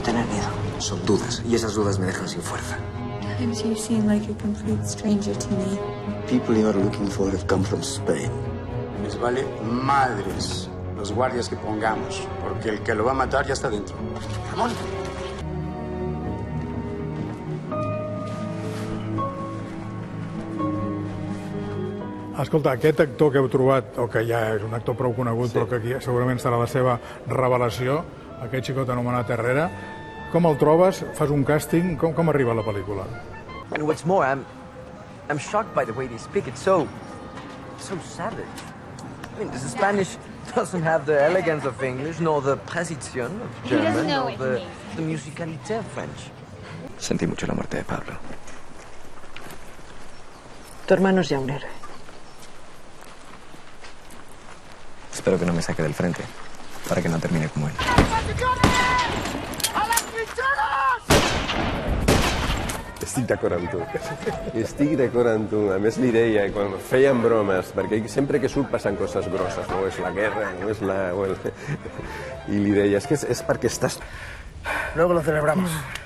tener miedo. Son dudas, y esas dudas me dejan sin fuerza. Times you seem like a complete stranger to me. People you are looking for have come from Spain. Les vale madres los guardias que pongamos, porque el que lo va a matar ya está dentro. ¡Ramón! Escolta, aquest actor que heu trobat, o que ja és un actor prou conegut, però que aquí segurament serà la seva revelació, aquest xicot anomenat Herrera, com el trobes? Fas un càsting? Com arriba a la pel·lícula? And what's more, I'm shocked by the way they speak. It's so savage. I mean, the Spanish doesn't have the elegance of English, nor the précision of German, nor the musicalité of French. Sentí mucho la muerte de Pablo. Tu hermano es ya un héroe. Espero que no me saque del frente, para que no termine como él. Estic d'acord amb tu. Estic d'acord amb tu. A més, li deia, quan feien bromes, perquè sempre que surt passen coses grosses, no és la guerra, no és la... I li deia, és que és perquè estàs... Luego lo celebramos.